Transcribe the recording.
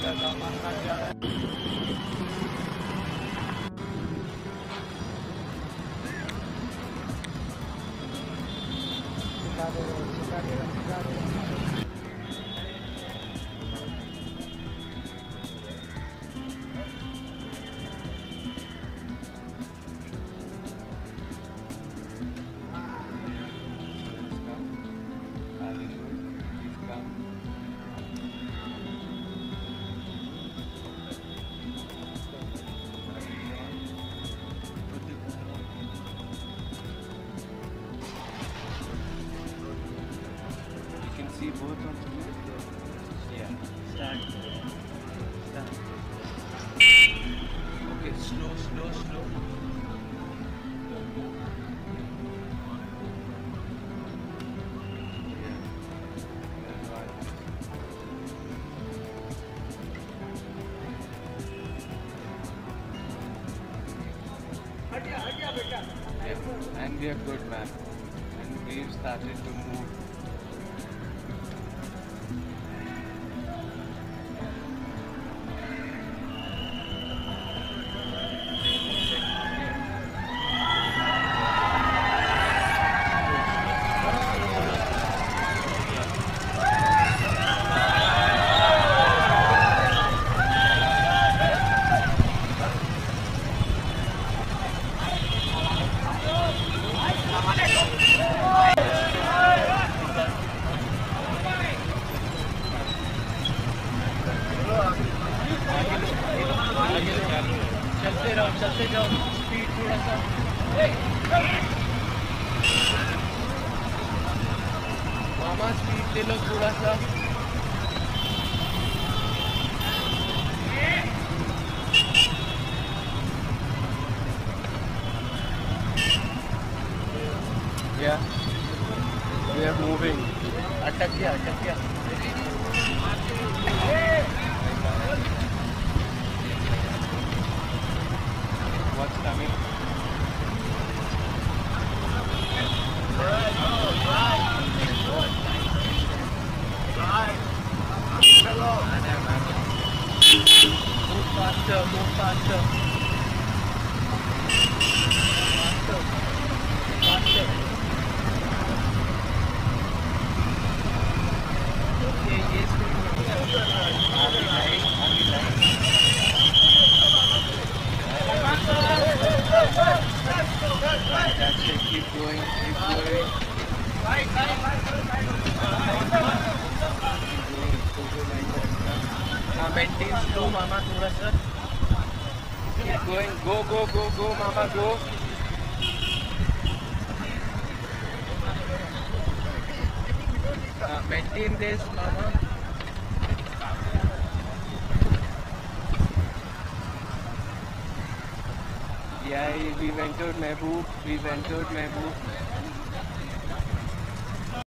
सलमान खान जा रहा है। See both on screen? Yeah. Start. Okay, slow. Yeah. And we are good, man. And we've started to move. चलते जाओ speed थोड़ा सा मामा स्पीड ले लो थोड़ा सा Yeah, we are moving. अटक गया What's coming? Move faster. Okay, yes, That's it, keep going. Maintain slow, mama, थोड़ा सा. Keep going, go, mama, go. Maintain this, mama. Yeah, we've entered Mehboob.